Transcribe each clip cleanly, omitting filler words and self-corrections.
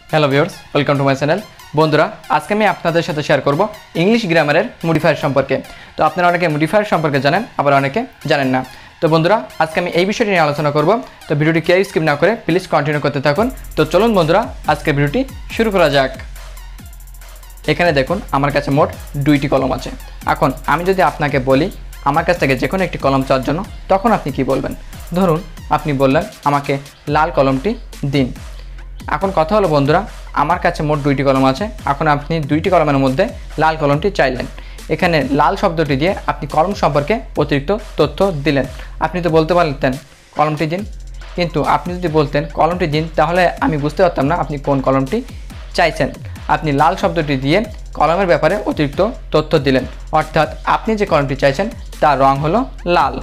Hello viewers, welcome to my channel. বন্ধুরা, আজকে আমি আপনাদের সাথে শেয়ার করব ইংলিশ গ্রামারের মডিফায়ার সম্পর্কে। তো আপনারা অনেকে মডিফায়ার সম্পর্কে জানেন, আবার অনেকে জানেন না। তো বন্ধুরা, আজকে আমি এই বিষয়টি নিয়ে আলোচনা করব। তো ভিডিওটি কেউ স্কিপ না করে প্লিজ কন্টিনিউ করতে থাকুন। তো চলুন বন্ধুরা, আজকে ভিডিওটি শুরু করা যাক। এখানে দেখুন, আমার কাছে মোট 2টি কলম আছে। এখন আমি যদি আপনাকে বলি আমার কাছ থেকে যে কোনো একটি কলম চাওয়ার জন্য, তখন আপনি কি বলবেন? ধরুন আপনি বললেন আমাকে লাল কলমটি দিন। এখন কথা হলো বন্ধুরা, আমার কাছে মোট 2টি কলম আছে। এখন আপনি 2টি কলমের মধ্যে লাল কলমটি চাইলেন। এখানে লাল শব্দটি দিয়ে আপনি কলম সম্পর্কে অতিরিক্ত তথ্য দিলেন। আপনি তো বলতে পারতেন কলমটি দিন, কিন্তু আপনি যদি বলতেন কলমটি দিন, তাহলে আমি বুঝতে পারতাম না আপনি কোন কলমটি চাইছেন। আপনি লাল শব্দটি দিয়ে কলমের ব্যাপারে অতিরিক্ত তথ্য দিলেন, অর্থাৎ আপনি যে কলমটি চাইছেন তার রং হলো লাল।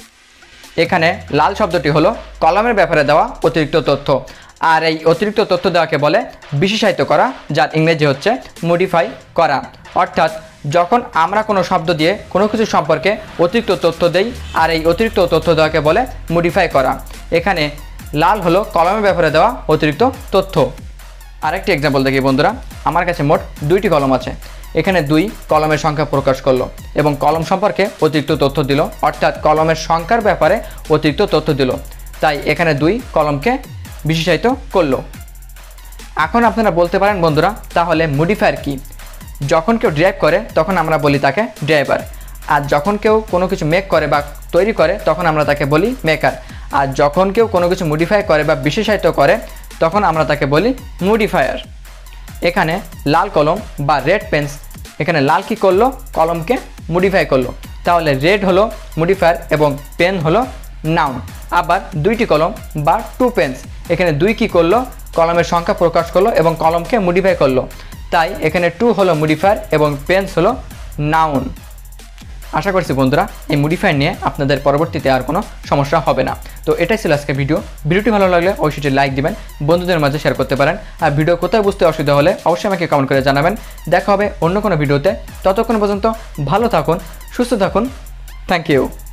এখানে লাল শব্দটি হলো কলমের ব্যাপারে দেওয়া অতিরিক্ত তথ্য, আর এই অতিরিক্ত তথ্য দেওয়াকে বলে বিশেষায়িত করা, যার ইংরেজি হচ্ছে মডিফাই করা। অর্থাৎ যখন আমরা কোনো শব্দ দিয়ে কোনো কিছু সম্পর্কে অতিরিক্ত তথ্য দেই, আর এই অতিরিক্ত তথ্য দেওয়াকে বলে মডিফাই করা। এখানে লাল হলো কলমের ব্যাপারে দেওয়া অতিরিক্ত তথ্য। আরেকটি এক্সাম্পল দেখি বন্ধুরা, আমার কাছে মোট 2টি কলম আছে। এখানে 2 কলমের সংখ্যা প্রকাশ করলো এবং কলম সম্পর্কে অতিরিক্ত তথ্য দিল, অর্থাৎ কলমের সংখ্যার ব্যাপারে অতিরিক্ত তথ্য দিল। তাই এখানে 2 কলমকে বিশেষায়িত করলো। এখন আপনারা বলতে পারেন বন্ধুরা, তাহলে মডিফায়ার কি? যখন কেউ ড্রাইভ করে তখন আমরা বলি তাকে ড্রাইভার, আর যখন কেউ কোনো কিছু মেক করে বা তৈরি করে তখন আমরা তাকে বলি মেকার, আর যখন কেউ কোনো কিছু মডিফাই করে বা বিশেষায়িত করে তখন আমরা তাকে বলি মডিফায়ার। এখানে লাল কলম বা রেড পেন্স, এখানে লাল কি করলো? কলমকে মডিফাই করলো। তাহলে রেড হলো মডিফায়ার এবং পেন হলো নাউন। আবার 2টি কলম বা 2 পেন্স, এখানে 2 কি করলো? কলমের সংখ্যা প্রকাশ করলো এবং কলমকে মডিফাই করলো। তাই এখানে 2 হলো মডিফায়ার এবং পেন্স হলো নাউন। আশা করছি বন্ধুরা, এই মডিফায়ার নিয়ে আপনাদের পরবর্তীতে আর কোনো সমস্যা হবে না। তো এটাই ছিল আজকে ভিডিওটি ভালো লাগলে অবশ্যই লাইক দিবেন, বন্ধুদের মাঝে শেয়ার করতে পারেন। আর ভিডিও কোথায় বুঝতে অসুবিধা হলে অবশ্যই আমাকে কমেন্ট করে জানাবেন। দেখা হবে অন্য কোনো ভিডিওতে। ততক্ষণ পর্যন্ত ভালো থাকুন, সুস্থ থাকুন। Thank you.